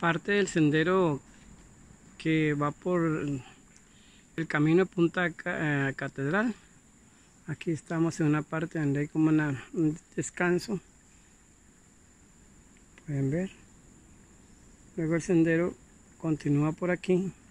parte del sendero que va por el camino de Punta Catedral. Aquí estamos en una parte donde hay como un descanso, pueden ver. Luego el sendero continúa por aquí